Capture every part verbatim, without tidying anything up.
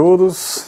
Todos.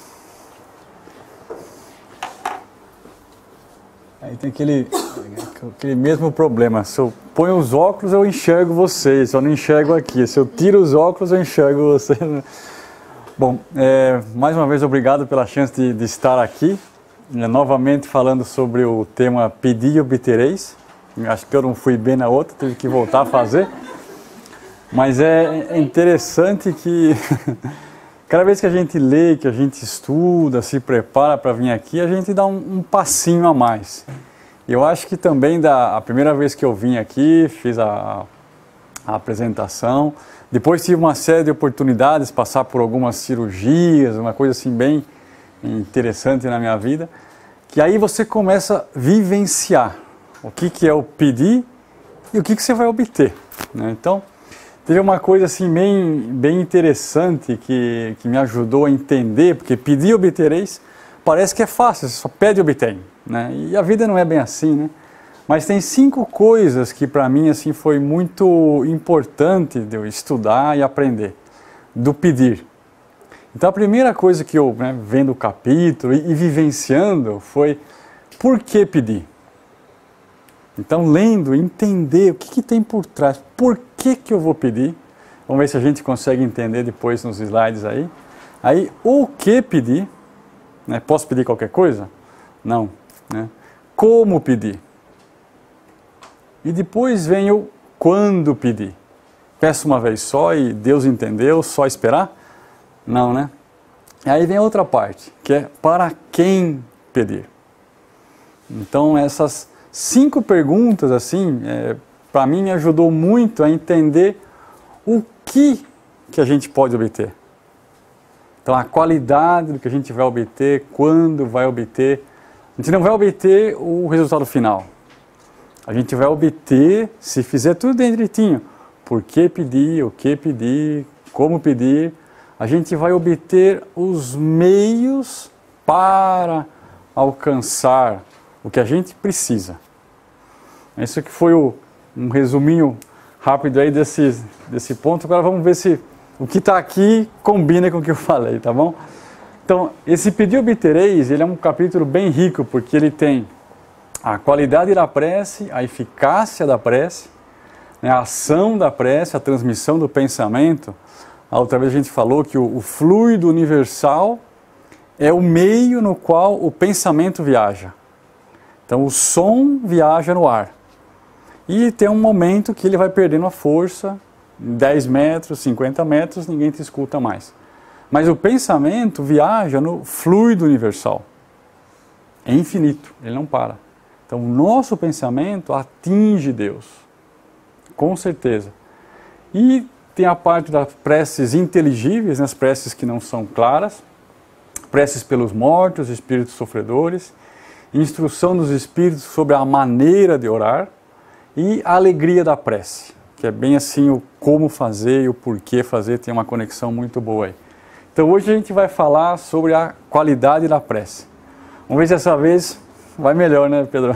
Aí tem aquele, aquele mesmo problema. Se eu ponho os óculos, eu enxergo vocês. Se eu não enxergo aqui. Se eu tiro os óculos, eu enxergo vocês. Bom, é, mais uma vez obrigado pela chance de, de estar aqui. É, novamente falando sobre o tema Pedi e obtereis. Acho que eu não fui bem na outra, tive que voltar a fazer. Mas é interessante que cada vez que a gente lê, que a gente estuda, se prepara para vir aqui, a gente dá um, um passinho a mais. Eu acho que também da a primeira vez que eu vim aqui, fiz a, a apresentação, depois tive uma série de oportunidades, passar por algumas cirurgias, uma coisa assim bem interessante na minha vida, que aí você começa a vivenciar o que, que é o pedir e o que, que você vai obter, né? Então, teve uma coisa assim bem, bem interessante que, que me ajudou a entender, porque pedir e obtereis parece que é fácil, você só pede e obtém, né? E a vida não é bem assim, né? Mas tem cinco coisas que para mim assim foi muito importante de eu estudar e aprender do pedir. Então a primeira coisa que eu, né, vendo o capítulo e, e vivenciando foi por que pedir? Então, lendo, entender o que, que tem por trás, por que, que eu vou pedir, vamos ver se a gente consegue entender depois nos slides aí. Aí, o que pedir, né? Posso pedir qualquer coisa? Não, né? Como pedir? E depois vem o quando pedir. Peço uma vez só e Deus entendeu, só esperar? Não, né? Aí vem a outra parte, que é para quem pedir. Então, essas cinco perguntas, assim, é, para mim me ajudou muito a entender o que que a gente pode obter. Então, a qualidade do que a gente vai obter, quando vai obter. A gente não vai obter o resultado final. A gente vai obter, se fizer tudo direitinho, por que pedir, o que pedir, como pedir, a gente vai obter os meios para alcançar o que a gente precisa. Isso que foi o, um resuminho rápido aí desse, desse ponto. Agora vamos ver se o que está aqui combina com o que eu falei, tá bom? Então, esse Pedi e obtereis, ele é um capítulo bem rico, porque ele tem a qualidade da prece, a eficácia da prece, né, a ação da prece, a transmissão do pensamento. A outra vez a gente falou que o, o fluido universal é o meio no qual o pensamento viaja. Então, o som viaja no ar. E tem um momento que ele vai perdendo a força, dez metros, cinquenta metros, ninguém te escuta mais. Mas o pensamento viaja no fluido universal. É infinito, ele não para. Então, o nosso pensamento atinge Deus, com certeza. E tem a parte das preces inteligíveis, né, as preces que não são claras, preces pelos mortos, espíritos sofredores, instrução dos espíritos sobre a maneira de orar e a alegria da prece, que é bem assim o como fazer e o porquê fazer, tem uma conexão muito boa aí. Então hoje a gente vai falar sobre a qualidade da prece. Vamos ver se dessa vez vai melhor, né, Pedro?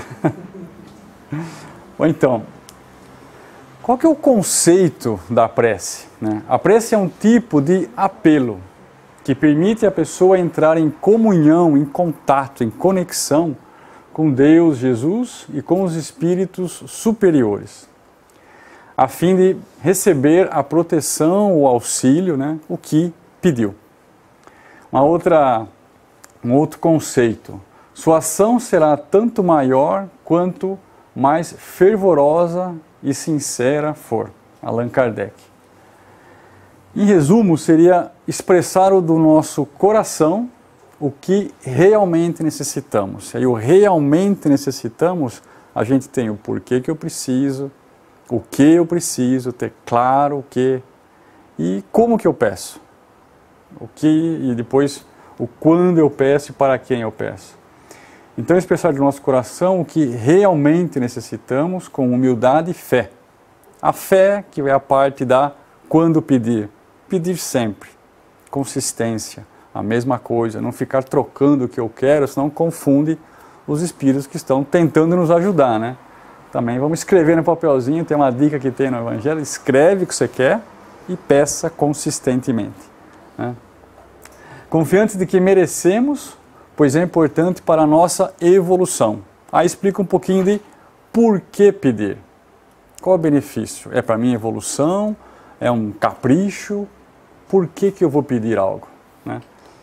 Ou então, qual que é o conceito da prece, né? A prece é um tipo de apelo que permite a pessoa entrar em comunhão, em contato, em conexão com Deus, Jesus e com os espíritos superiores, a fim de receber a proteção, o auxílio, né, o que pediu. Uma outra, um outro conceito, sua ação será tanto maior quanto mais fervorosa e sincera for. Allan Kardec. Em resumo, seria expressar o do nosso coração o que realmente necessitamos. E aí o realmente necessitamos, a gente tem o porquê que eu preciso, o que eu preciso, ter claro o que e como que eu peço. O que e depois o quando eu peço e para quem eu peço. Então expressar do nosso coração o que realmente necessitamos com humildade e fé. A fé que é a parte da quando pedir. Pedir sempre, consistência, a mesma coisa, não ficar trocando o que eu quero, senão confunde os espíritos que estão tentando nos ajudar, né? Também vamos escrever no papelzinho, tem uma dica que tem no Evangelho, escreve o que você quer e peça consistentemente, né? Confiantes de que merecemos, pois é importante para a nossa evolução. Aí explica um pouquinho de por que pedir. Qual é o benefício? É para minha evolução? É um capricho? Por que que eu vou pedir algo? Né?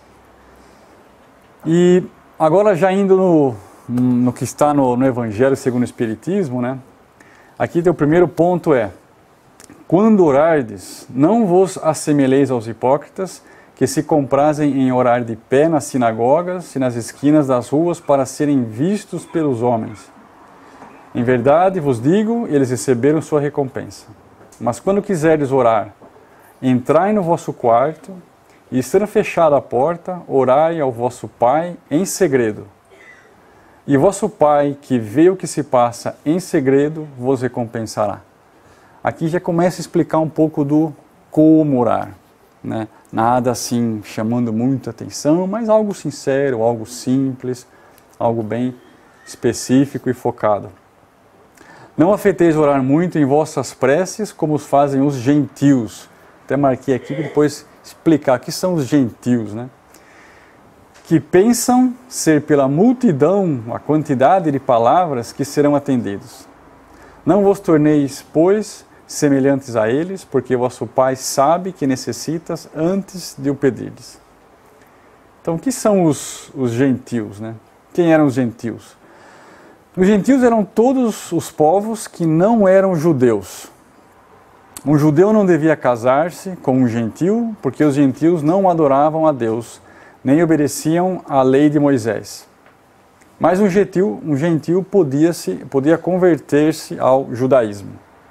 E agora já indo no, no que está no, no Evangelho segundo o Espiritismo, né? Aqui o primeiro ponto é: quando orardes, não vos assemelheis aos hipócritas, que se comprazem em orar de pé nas sinagogas e nas esquinas das ruas para serem vistos pelos homens. Em verdade vos digo, eles receberam sua recompensa. Mas quando quiserdes orar, entrai no vosso quarto, e estando fechada a porta, orai ao vosso Pai em segredo. E vosso Pai, que vê o que se passa em segredo, vos recompensará. Aqui já começa a explicar um pouco do como orar, né? Nada assim chamando muita atenção, mas algo sincero, algo simples, algo bem específico e focado. Não afeteis orar muito em vossas preces, como os fazem os gentios. Até marquei aqui para depois explicar o que são os gentios, né? Que pensam ser pela multidão, a quantidade de palavras que serão atendidos. Não vos torneis, pois, semelhantes a eles, porque vosso Pai sabe que necessitas antes de o pedirdes. Então, o que são os, os gentios, né? Quem eram os gentios? Os gentios eram todos os povos que não eram judeus. Um judeu não devia casar-se com um gentio, porque os gentios não adoravam a Deus, nem obedeciam à lei de Moisés. Mas um gentio, um gentio podia, se, podia converter-se ao judaísmo.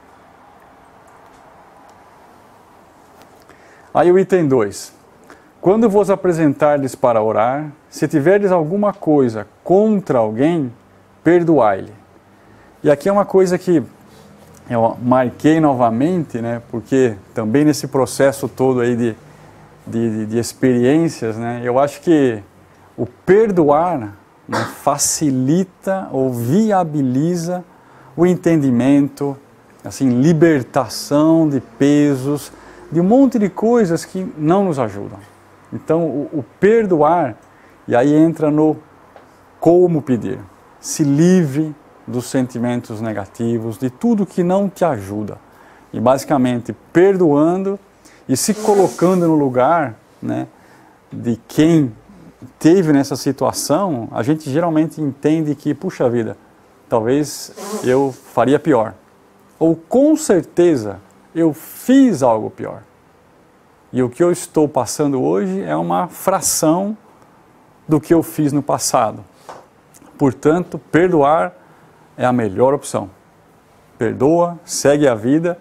Aí o item dois. Quando vos apresentardes para orar, se tiverdes alguma coisa contra alguém, perdoai-lhe. E aqui é uma coisa que eu marquei novamente, né, porque também nesse processo todo aí de, de, de experiências, né, eu acho que o perdoar, né, facilita ou viabiliza o entendimento, assim, libertação de pesos, de um monte de coisas que não nos ajudam. Então, o, o perdoar, e aí entra no como pedir. Se livre dos sentimentos negativos, de tudo que não te ajuda. E basicamente, perdoando e se colocando no lugar, né, de quem teve nessa situação, a gente geralmente entende que, puxa vida, talvez eu faria pior. Ou com certeza eu fiz algo pior. E o que eu estou passando hoje é uma fração do que eu fiz no passado. Portanto, perdoar é a melhor opção. Perdoa, segue a vida,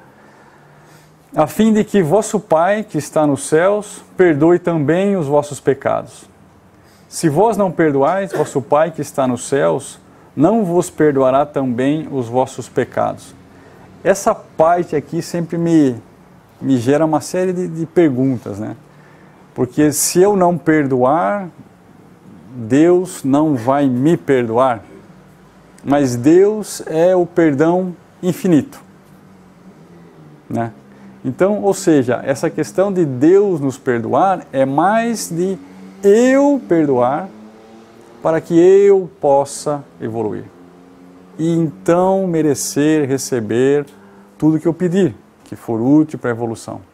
a fim de que vosso Pai, que está nos céus, perdoe também os vossos pecados. Se vós não perdoais, vosso Pai, que está nos céus, não vos perdoará também os vossos pecados. Essa parte aqui sempre me, me gera uma série de, de perguntas, né? Porque se eu não perdoar, Deus não vai me perdoar, mas Deus é o perdão infinito, né? Então, ou seja, essa questão de Deus nos perdoar é mais de eu perdoar para que eu possa evoluir e então merecer receber tudo que eu pedir, que for útil para a evolução.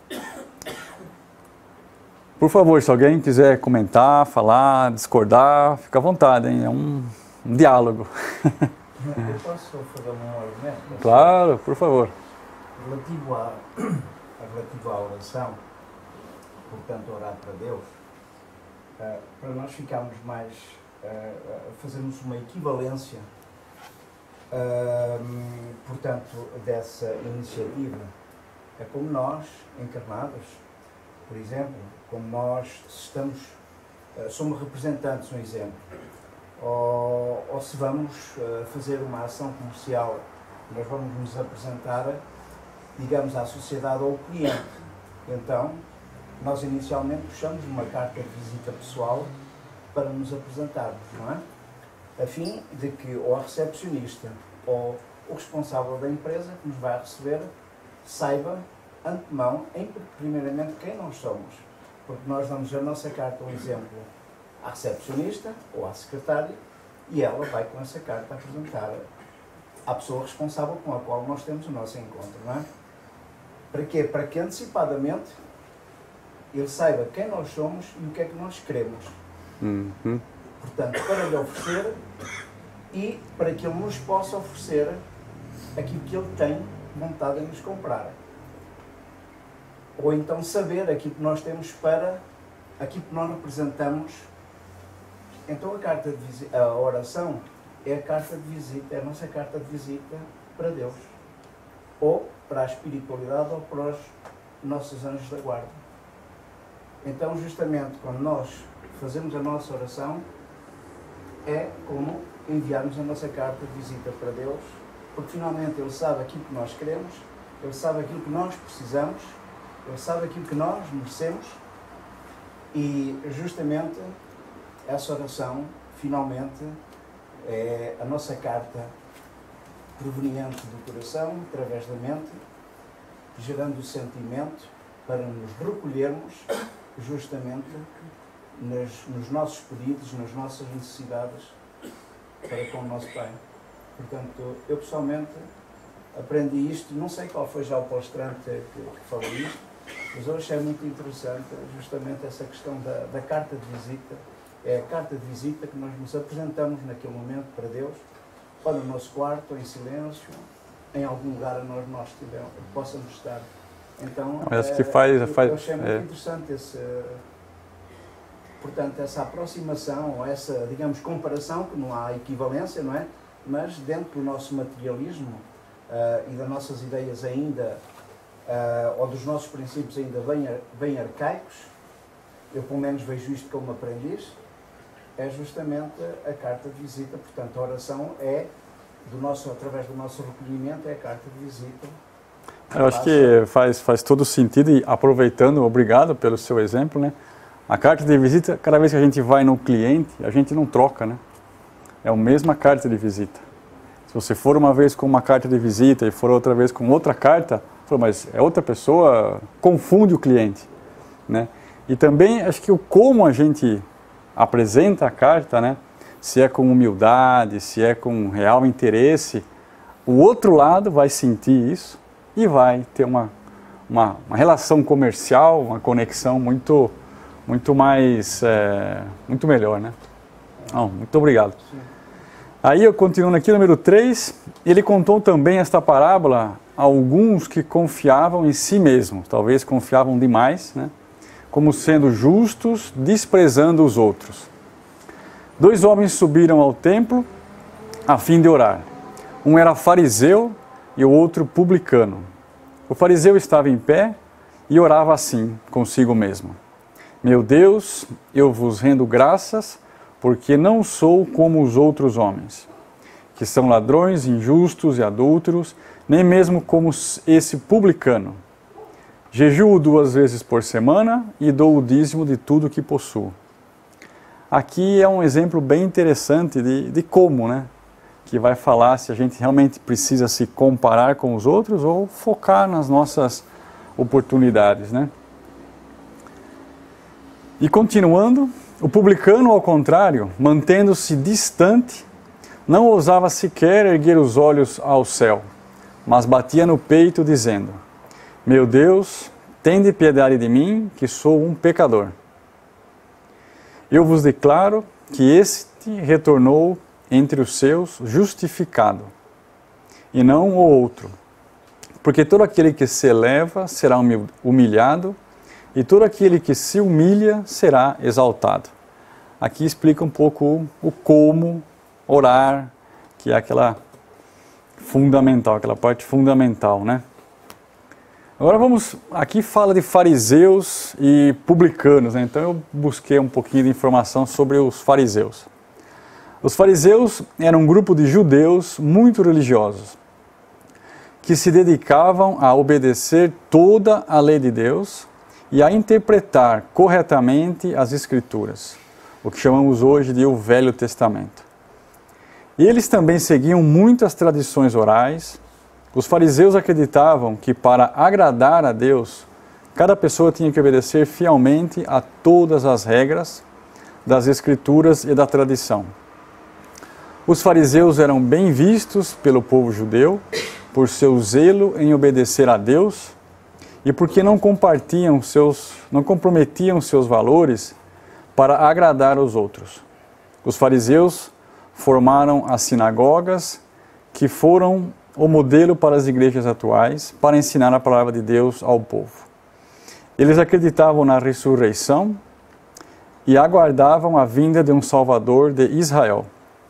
Por favor, se alguém quiser comentar, falar, discordar, fica à vontade, hein? É um, um diálogo. Eu posso fazer um argumento? Claro, por favor. Relativo à, relativo à oração, portanto, orar para Deus, uh, para nós ficarmos mais, uh, fazermos uma equivalência, uh, portanto, dessa iniciativa, é como nós, encarnados, por exemplo, como nós estamos, uh, somos representantes, um exemplo, ou, ou se vamos uh, fazer uma ação comercial, nós vamos nos apresentar, digamos, à sociedade ou ao cliente. Então, nós inicialmente puxamos uma carta de visita pessoal para nos apresentarmos, não é? A fim de que ou a recepcionista ou o responsável da empresa que nos vai receber saiba, antemão, em, primeiramente, quem nós somos Porque nós damos a nossa carta, um exemplo, à recepcionista ou à secretária, e ela vai com essa carta apresentar à pessoa responsável com a qual nós temos o nosso encontro, não é? Para quê? Para que antecipadamente ele saiba quem nós somos e o que é que nós queremos. Uhum. Portanto, para lhe oferecer e para que ele nos possa oferecer aquilo que ele tem vontade de nos comprar. Ou então saber aquilo que nós temos para aquilo que nós representamos. Então a carta de visita, a oração é a carta de visita, é a nossa carta de visita para Deus. Ou para a espiritualidade ou para os nossos anjos da guarda. Então justamente quando nós fazemos a nossa oração é como enviarmos a nossa carta de visita para Deus, porque finalmente Ele sabe aquilo que nós queremos, Ele sabe aquilo que nós precisamos, Ele sabe aquilo que nós merecemos e justamente essa oração finalmente é a nossa carta proveniente do coração, através da mente, gerando o sentimento para nos recolhermos justamente nas, nos nossos pedidos, nas nossas necessidades para com o nosso Pai. Portanto, eu pessoalmente aprendi isto, não sei qual foi já o palestrante que, que falou isto, mas eu achei muito interessante justamente essa questão da, da carta de visita. É a carta de visita que nós nos apresentamos naquele momento para Deus, ou no nosso quarto, ou em silêncio, em algum lugar onde nós, nós estivermos, possamos estar. Então, acho que faz, eu, faz, eu achei muito é. interessante esse, portanto, essa aproximação, ou essa, digamos, comparação, que não há equivalência, não é? Mas dentro do nosso materialismo uh, e das nossas ideias ainda, uh, ou dos nossos princípios ainda bem, bem arcaicos, eu pelo menos vejo isto como aprendiz, é justamente a carta de visita. Portanto, a oração é, do nosso, através do nosso recolhimento, é a carta de visita. Eu acho que faz, faz todo sentido e aproveitando, obrigado pelo seu exemplo, né? A carta de visita, cada vez que a gente vai no cliente, a gente não troca, né? É a mesma carta de visita. Se você for uma vez com uma carta de visita e for outra vez com outra carta, mas é outra pessoa, confunde o cliente, né? E também acho que o como a gente apresenta a carta, né? Se é com humildade, se é com real interesse, o outro lado vai sentir isso e vai ter uma, uma, uma relação comercial, uma conexão muito, muito mais, é, muito melhor, né? Oh, muito obrigado. Sim. Aí eu continuo aqui, número três, ele contou também esta parábola a alguns que confiavam em si mesmos, talvez confiavam demais, né? Como sendo justos, desprezando os outros. Dois homens subiram ao templo a fim de orar. Um era fariseu e o outro publicano. O fariseu estava em pé e orava assim, consigo mesmo: Meu Deus, eu vos rendo graças, porque não sou como os outros homens, que são ladrões, injustos e adúlteros, nem mesmo como esse publicano. Jejuo duas vezes por semana e dou o dízimo de tudo que possuo. Aqui é um exemplo bem interessante de, de como, né? Que vai falar se a gente realmente precisa se comparar com os outros ou focar nas nossas oportunidades, né? E continuando, o publicano, ao contrário, mantendo-se distante, não ousava sequer erguer os olhos ao céu, mas batia no peito dizendo: Meu Deus, tende piedade de mim, que sou um pecador. Eu vos declaro que este retornou entre os seus justificado, e não o outro. Porque todo aquele que se eleva será humilhado, e todo aquele que se humilha será exaltado. Aqui explica um pouco o, o como orar, que é aquela fundamental, aquela parte fundamental, né? Agora vamos, aqui fala de fariseus e publicanos, né? Então eu busquei um pouquinho de informação sobre os fariseus. Os fariseus eram um grupo de judeus muito religiosos, que se dedicavam a obedecer toda a lei de Deus e a interpretar corretamente as Escrituras, o que chamamos hoje de o Velho Testamento. E eles também seguiam muitas tradições orais. Os fariseus acreditavam que para agradar a Deus Cada pessoa tinha que obedecer fielmente a todas as regras das Escrituras e da tradição. Os fariseus eram bem vistos pelo povo judeu por seu zelo em obedecer a Deus e porque não compartilham seus, não comprometiam seus valores para agradar os outros. Os fariseus formaram as sinagogas, que foram o modelo para as igrejas atuais, para ensinar a palavra de Deus ao povo. Eles acreditavam na ressurreição e aguardavam a vinda de um Salvador de Israel.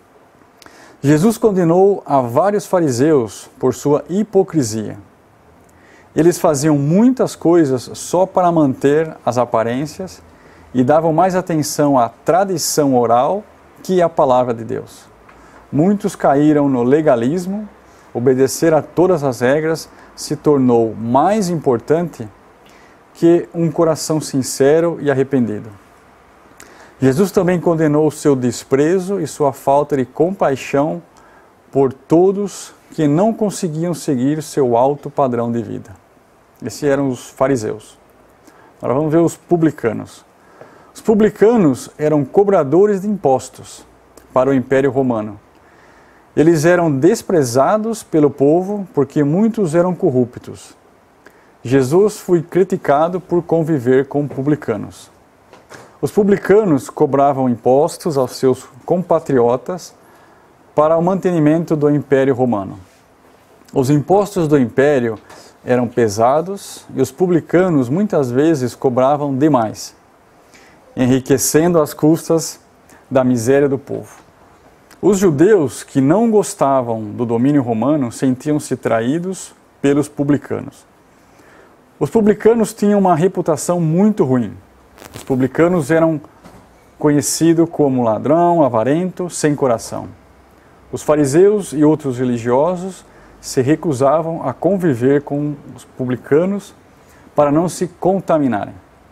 Jesus condenou a vários fariseus por sua hipocrisia. Eles faziam muitas coisas só para manter as aparências e davam mais atenção à tradição oral que à palavra de Deus. Muitos caíram no legalismo, obedecer a todas as regras se tornou mais importante que um coração sincero e arrependido. Jesus também condenou seu desprezo e sua falta de compaixão por todos que não conseguiam seguir seu alto padrão de vida. Esses eram os fariseus. Agora vamos ver os publicanos. Os publicanos eram cobradores de impostos para o Império Romano. Eles eram desprezados pelo povo porque muitos eram corruptos. Jesus foi criticado por conviver com publicanos. Os publicanos cobravam impostos aos seus compatriotas para o mantenimento do Império Romano. Os impostos do Império eram pesados e os publicanos muitas vezes cobravam demais, enriquecendo às custas da miséria do povo. Os judeus que não gostavam do domínio romano sentiam-se traídos pelos publicanos. Os publicanos tinham uma reputação muito ruim. Os publicanos eram conhecidos como ladrão, avarento, sem coração. Os fariseus e outros religiosos se recusavam a conviver com os publicanos para não se contaminarem.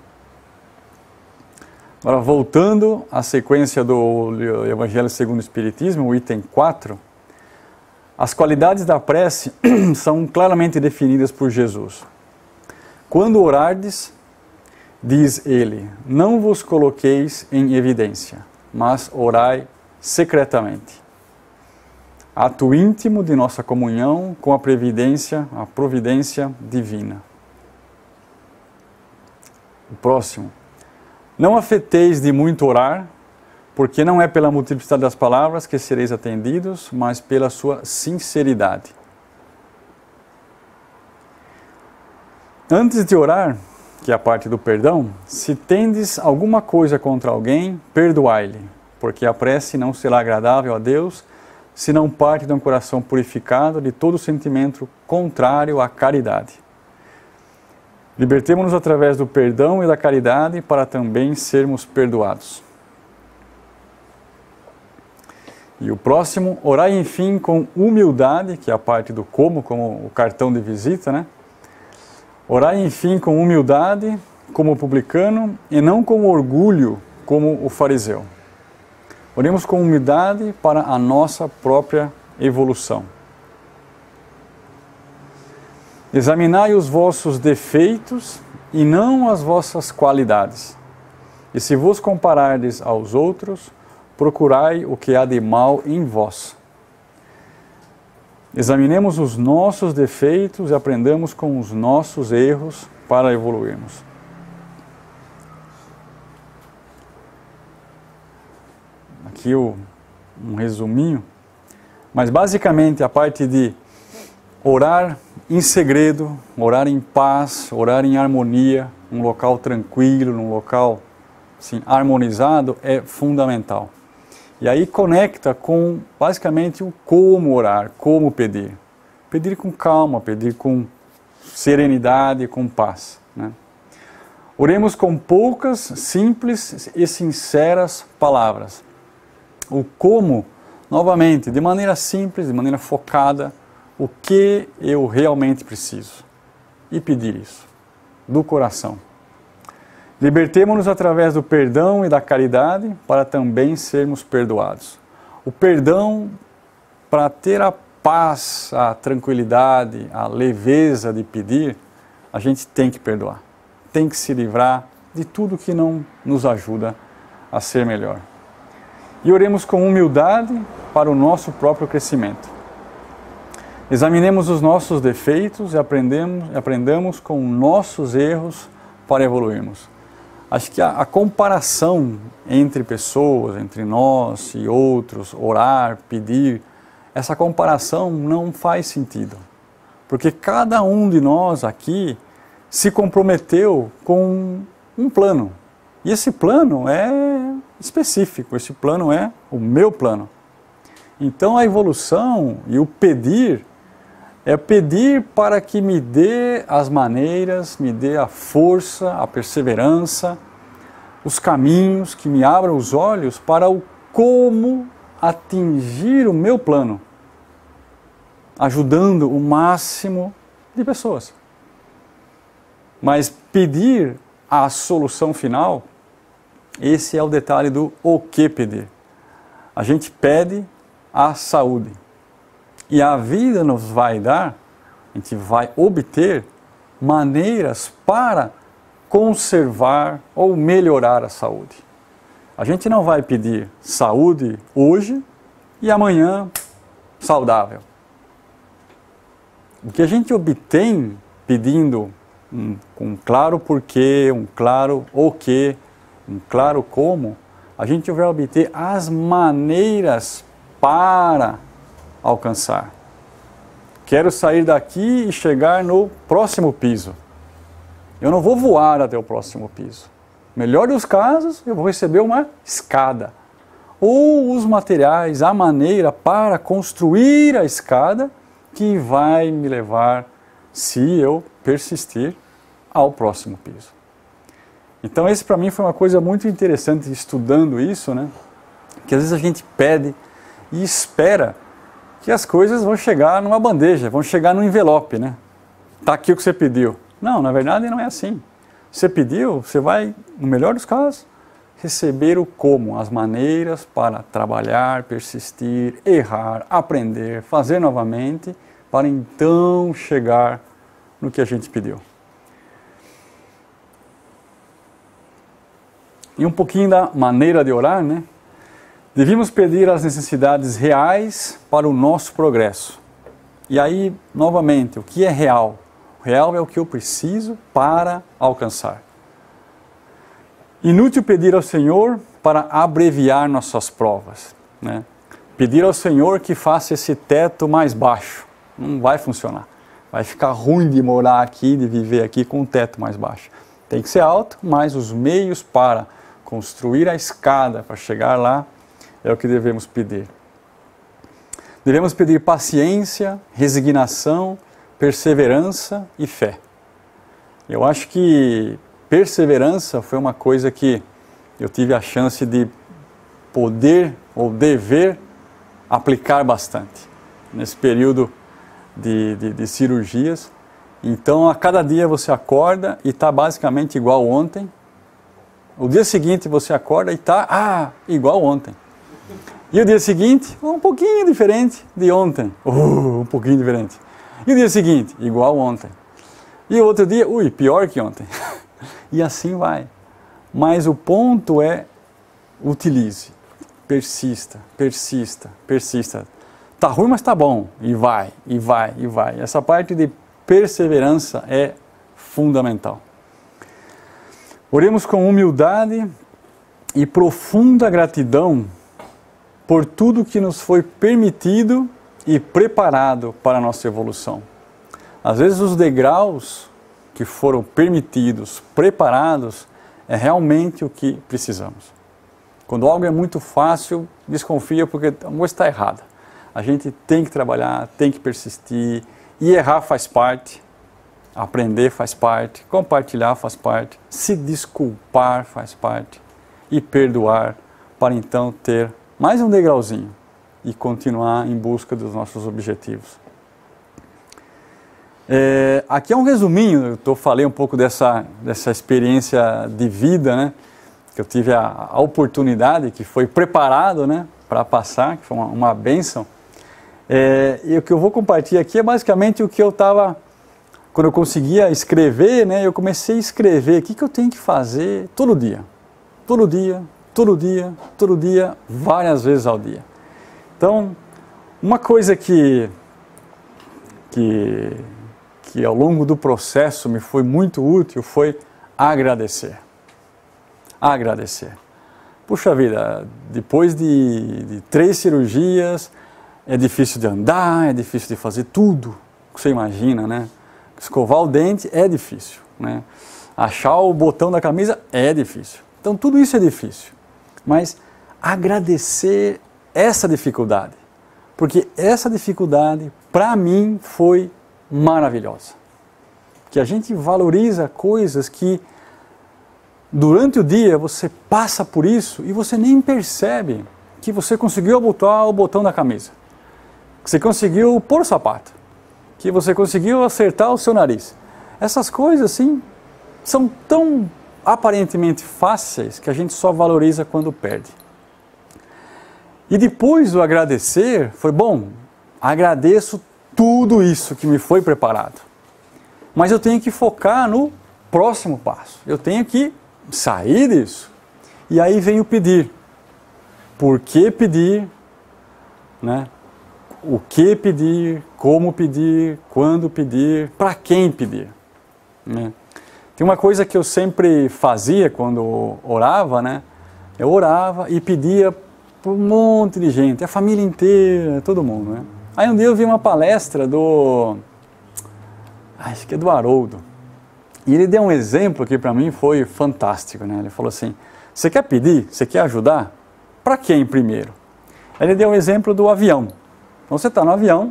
Agora, voltando à sequência do Evangelho segundo o Espiritismo, o item quatro, as qualidades da prece são claramente definidas por Jesus. Quando orardes, diz ele, não vos coloqueis em evidência, mas orai secretamente. Ato íntimo de nossa comunhão com a previdência, a providência divina. O próximo. Não afeteis de muito orar, porque não é pela multiplicidade das palavras que sereis atendidos, mas pela sua sinceridade. Antes de orar, que é a parte do perdão, se tendes alguma coisa contra alguém, perdoai-lhe, porque a prece não será agradável a Deus, se não parte de um coração purificado de todo sentimento contrário à caridade. Libertemo-nos através do perdão e da caridade para também sermos perdoados. E o próximo, orai enfim com humildade, que é a parte do como, como o cartão de visita, né? Orai enfim com humildade, como o publicano, e não com orgulho, como o fariseu. Oremos com humildade para a nossa própria evolução. Examinai os vossos defeitos e não as vossas qualidades. E se vos comparardes aos outros, procurai o que há de mal em vós. Examinemos os nossos defeitos e aprendamos com os nossos erros para evoluirmos. Aqui o, um resuminho, mas basicamente a parte de orar em segredo, orar em paz, orar em harmonia, um local tranquilo, num local assim, harmonizado, é fundamental. E aí conecta com basicamente o como orar, como pedir. Pedir com calma, pedir com serenidade, com paz, né? Oremos com poucas, simples e sinceras palavras. O como, novamente, de maneira simples, de maneira focada, o que eu realmente preciso. E pedir isso, do coração. Libertemo-nos através do perdão e da caridade para também sermos perdoados. O perdão, para ter a paz, a tranquilidade, a leveza de pedir, a gente tem que perdoar. tem que se livrar de tudo que não nos ajuda a ser melhor. E oremos com humildade para o nosso próprio crescimento. Examinemos os nossos defeitos e aprendemos, aprendamos com nossos erros para evoluirmos. Acho que a, a comparação entre pessoas, entre nós e outros, orar, pedir, essa comparação não faz sentido. Porque cada um de nós aqui se comprometeu com um plano. E esse plano é específico, esse plano é o meu plano. Então a evolução e o pedir é pedir para que me dê as maneiras, me dê a força, a perseverança, os caminhos, que me abram os olhos para o como atingir o meu plano, ajudando o máximo de pessoas. Mas pedir a solução final, esse é o detalhe do o que pedir. A gente pede a saúde. E a vida nos vai dar, a gente vai obter maneiras para conservar ou melhorar a saúde. A gente não vai pedir saúde hoje e amanhã saudável. O que a gente obtém pedindo um, um claro porquê, um claro o que, um claro como, a gente vai obter as maneiras para alcançar. Quero sair daqui e chegar no próximo piso. Eu não vou voar até o próximo piso. Melhor dos casos, eu vou receber uma escada. Ou os materiais, a maneira para construir a escada que vai me levar, se eu persistir, ao próximo piso. Então esse para mim foi uma coisa muito interessante estudando isso, né? Que às vezes a gente pede e espera que as coisas vão chegar numa bandeja, vão chegar num envelope, né? Tá aqui o que você pediu. Não, na verdade não é assim. Você pediu, você vai, no melhor dos casos, receber o como, as maneiras para trabalhar, persistir, errar, aprender, fazer novamente, para então chegar no que a gente pediu. E um pouquinho da maneira de orar, né? Devíamos pedir as necessidades reais para o nosso progresso. E aí, novamente, o que é real? O real é o que eu preciso para alcançar. Inútil pedir ao Senhor para abreviar nossas provas, né? Pedir ao Senhor que faça esse teto mais baixo. Não vai funcionar. Vai ficar ruim de morar aqui, de viver aqui com um teto mais baixo. Tem que ser alto, mas os meios para construir a escada para chegar lá é o que devemos pedir. Devemos pedir paciência, resignação, perseverança e fé. Eu acho que perseverança foi uma coisa que eu tive a chance de poder ou dever aplicar bastante nesse período de, de, de cirurgias. Então, a cada dia você acorda e está basicamente igual ontem. O dia seguinte você acorda e está ah, igual ontem. E o dia seguinte, um pouquinho diferente de ontem. Uh, um pouquinho diferente. E o dia seguinte, igual ontem. E o outro dia, ui, pior que ontem. E assim vai. Mas o ponto é, utilize, persista, persista, persista. Tá ruim, mas tá bom. E vai, e vai, e vai. Essa parte de perseverança é fundamental. Oremos com humildade e profunda gratidão por tudo que nos foi permitido e preparado para a nossa evolução. Às vezes os degraus que foram permitidos, preparados, é realmente o que precisamos. Quando algo é muito fácil, desconfia porque alguma coisa está errada. A gente tem que trabalhar, tem que persistir, e errar faz parte, aprender faz parte, compartilhar faz parte, se desculpar faz parte, e perdoar para então ter mais um degrauzinho e continuar em busca dos nossos objetivos. É, aqui é um resuminho, eu tô, falei um pouco dessa, dessa experiência de vida, né, que eu tive a, a oportunidade, que foi preparado, né, para passar, que foi uma, uma bênção. É, e o que eu vou compartilhar aqui é basicamente o que eu estava quando eu conseguia escrever, né, eu comecei a escrever o que, que eu tenho que fazer todo dia. Todo dia, todo dia, todo dia, várias vezes ao dia. Então, uma coisa que, que, que ao longo do processo me foi muito útil foi agradecer. Agradecer. Puxa vida, depois de, de três cirurgias, é difícil de andar, é difícil de fazer tudo que você imagina, né? Escovar o dente é difícil, né? Achar o botão da camisa é difícil. Então tudo isso é difícil. Mas agradecer essa dificuldade, porque essa dificuldade para mim foi maravilhosa. Que a gente valoriza coisas que durante o dia você passa por isso e você nem percebe que você conseguiu botar o botão da camisa, que você conseguiu pôr o sapato, que você conseguiu acertar o seu nariz. Essas coisas, assim, são tão aparentemente fáceis que a gente só valoriza quando perde. E depois do agradecer, foi bom, agradeço tudo isso que me foi preparado. Mas eu tenho que focar no próximo passo. Eu tenho que sair disso. E aí vem o pedir. Por que pedir? Né? O que pedir? Como pedir? Quando pedir? Para quem pedir? Né? Tem uma coisa que eu sempre fazia quando orava, né? Eu orava e pedia para um monte de gente, a família inteira, todo mundo, né? Aí um dia eu vi uma palestra do... acho que é do Haroldo. E ele deu um exemplo que para mim foi fantástico, né? Ele falou assim, você quer pedir? Você quer ajudar? Para quem primeiro? Aí ele deu um exemplo do avião. Então você está no avião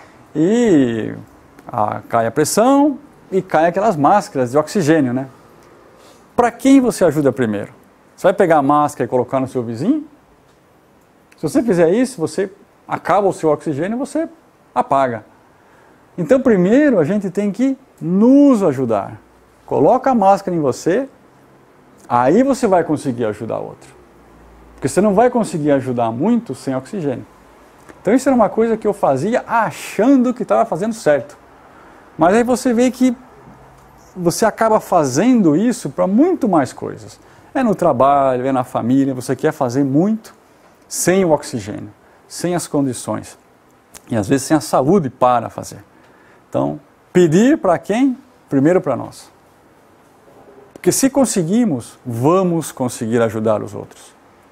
e a, cai a pressão e cai aquelas máscaras de oxigênio, né? Para quem você ajuda primeiro? Você vai pegar a máscara e colocar no seu vizinho? Se você fizer isso, você acaba o seu oxigênio e você apaga. Então primeiro a gente tem que nos ajudar. Coloca a máscara em você, aí você vai conseguir ajudar outro. Porque você não vai conseguir ajudar muito sem oxigênio. Então isso era uma coisa que eu fazia achando que estava fazendo certo. Mas aí você vê que você acaba fazendo isso para muito mais coisas. É no trabalho, é na família, você quer fazer muito sem o oxigênio, sem as condições. E às vezes sem a saúde para fazer. Então, pedir para quem? Primeiro para nós. Porque se conseguimos, vamos conseguir ajudar os outros.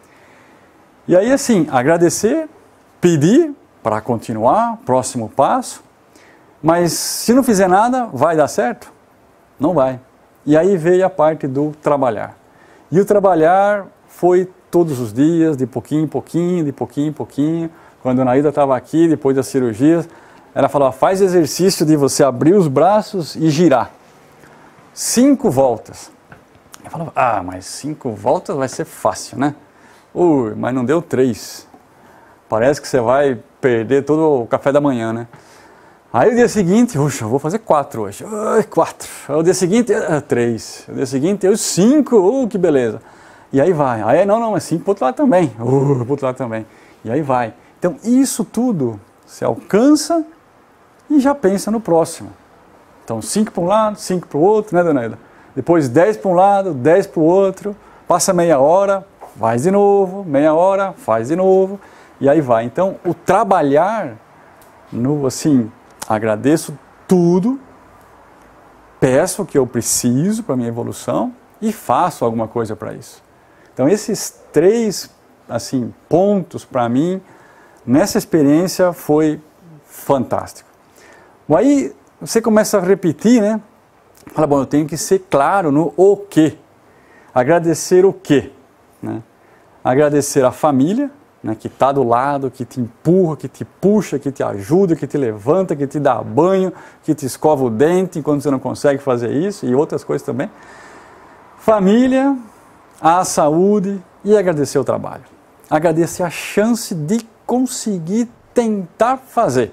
E aí assim, agradecer, pedir para continuar, próximo passo, mas se não fizer nada, vai dar certo? Não vai. E aí veio a parte do trabalhar. E o trabalhar foi todos os dias, de pouquinho em pouquinho, de pouquinho em pouquinho. Quando a Anaída estava aqui, depois das cirurgias, ela falou, faz exercício de você abrir os braços e girar. Cinco voltas. Eu falava, ah, mas cinco voltas vai ser fácil, né? Ui, mas não deu três. Parece que você vai perder todo o café da manhã, né? Aí o dia seguinte, puxa, eu vou fazer quatro hoje. Ui, quatro. Aí o dia seguinte, uh, três. O dia seguinte, eu cinco. Uh, que beleza. E aí vai. Aí não, não, é cinco para o outro lado também. Uh, para o outro lado também. E aí vai. Então isso tudo se alcança e já pensa no próximo. Então cinco para um lado, cinco para o outro, né, dona Eda? Depois dez para um lado, dez para o outro, passa meia hora, faz de novo, meia hora, faz de novo, e aí vai. Então, o trabalhar, no, assim, agradeço tudo, peço o que eu preciso para a minha evolução e faço alguma coisa para isso. Então, esses três, assim, pontos para mim, nessa experiência foi fantástico. Bom, aí você começa a repetir, né? Fala, bom, eu tenho que ser claro no o quê. Agradecer o quê? Né? Agradecer a família, né, que está do lado, que te empurra, que te puxa, que te ajuda, que te levanta, que te dá banho, que te escova o dente enquanto você não consegue fazer isso e outras coisas também. Família, a saúde e agradecer o trabalho. Agradecer a chance de conseguir tentar fazer.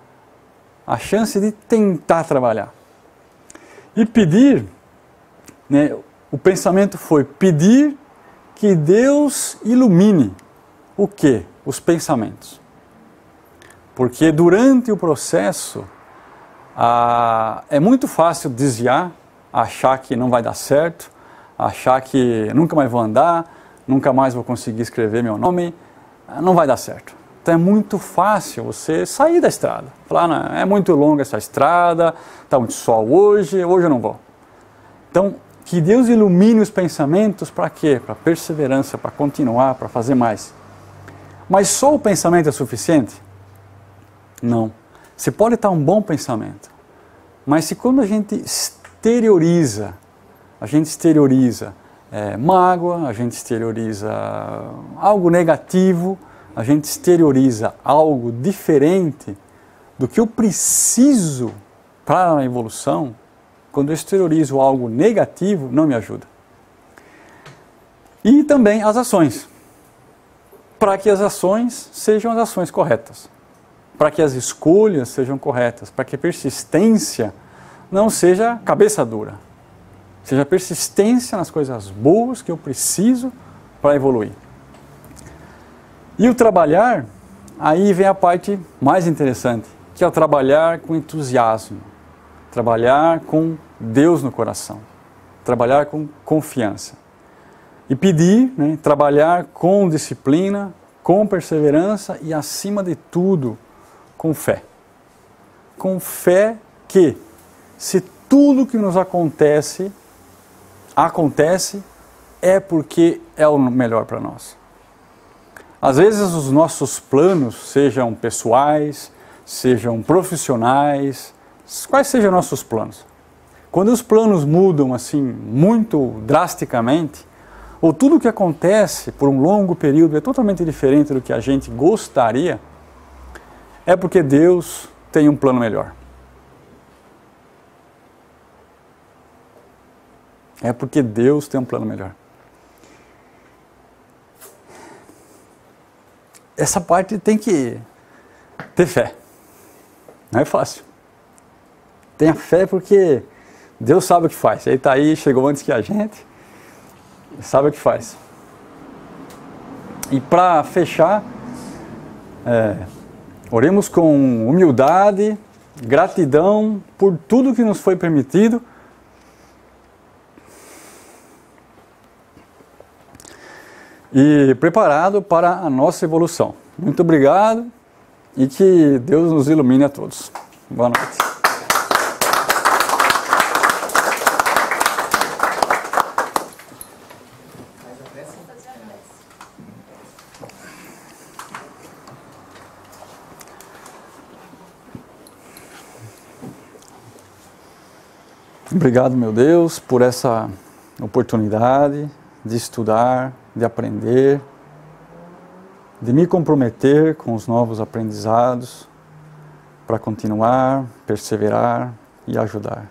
A chance de tentar trabalhar. E pedir, né, o pensamento foi pedir que Deus ilumine o quê? Os pensamentos. Porque durante o processo, Ah, é muito fácil desviar, achar que não vai dar certo, achar que nunca mais vou andar, nunca mais vou conseguir escrever meu nome, não vai dar certo. Então é muito fácil você sair da estrada, falar, não, é muito longa essa estrada, está muito sol hoje, hoje eu não vou. Então, que Deus ilumine os pensamentos para quê? Para perseverança, para continuar, para fazer mais. Mas só o pensamento é suficiente? Não. Você pode estar um bom pensamento, mas se quando a gente exterioriza, a gente exterioriza é, mágoa, a gente exterioriza algo negativo, a gente exterioriza algo diferente do que eu preciso para a evolução, quando eu exteriorizo algo negativo, não me ajuda. E também as ações, para que as ações sejam as ações corretas, para que as escolhas sejam corretas, para que a persistência não seja cabeça dura, seja persistência nas coisas boas que eu preciso para evoluir. E o trabalhar, aí vem a parte mais interessante, que é o trabalhar com entusiasmo, trabalhar com Deus no coração, trabalhar com confiança. E pedir, né, trabalhar com disciplina, com perseverança e, acima de tudo, com fé. Com fé que, se tudo que nos acontece, acontece, é porque é o melhor para nós. Às vezes os nossos planos, sejam pessoais, sejam profissionais, quais sejam nossos planos? Quando os planos mudam assim muito drasticamente, ou tudo o que acontece por um longo período é totalmente diferente do que a gente gostaria, é porque Deus tem um plano melhor. É porque Deus tem um plano melhor. Essa parte tem que ter fé. Não é fácil. Tenha fé porque Deus sabe o que faz. Ele está aí, chegou antes que a gente, sabe o que faz. E para fechar, é, oremos com humildade, gratidão por tudo que nos foi permitido. E preparado para a nossa evolução. Muito obrigado e que Deus nos ilumine a todos. Boa noite. Obrigado, meu Deus, por essa oportunidade de estudar, de aprender, de me comprometer com os novos aprendizados para continuar, perseverar e ajudar.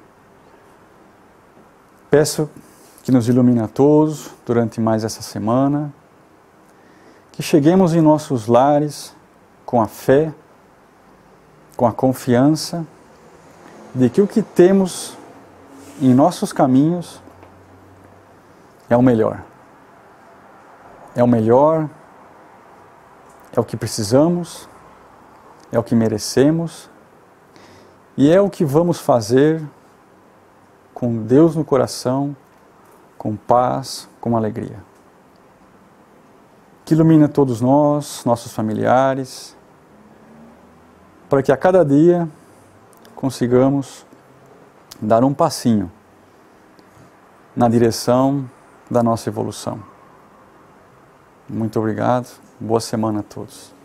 Peço que nos ilumine a todos durante mais essa semana, que cheguemos em nossos lares com a fé, com a confiança de que o que temos em nossos caminhos é o melhor. É o melhor, é o que precisamos, é o que merecemos e é o que vamos fazer com Deus no coração, com paz, com alegria. Que ilumine todos nós, nossos familiares, para que a cada dia consigamos dar um passinho na direção da nossa evolução. Muito obrigado. Boa semana a todos.